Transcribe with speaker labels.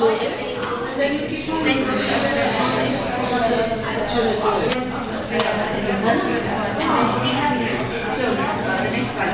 Speaker 1: So yeah, that's the first one. And then we have still the next one